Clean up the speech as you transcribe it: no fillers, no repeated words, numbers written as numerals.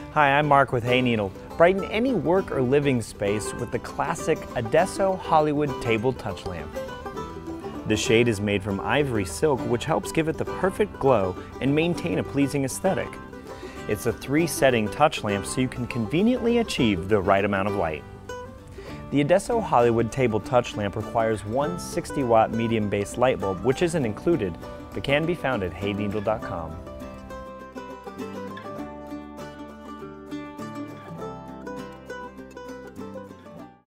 Hi, I'm Mark with Hayneedle. Brighten any work or living space with the classic Adesso Hollywood table touch lamp. The shade is made from ivory silk, which helps give it the perfect glow and maintain a pleasing aesthetic. It's a 3-setting touch lamp so you can conveniently achieve the right amount of light. The Adesso Hollywood table touch lamp requires one 60-watt medium base light bulb, which isn't included, but can be found at hayneedle.com.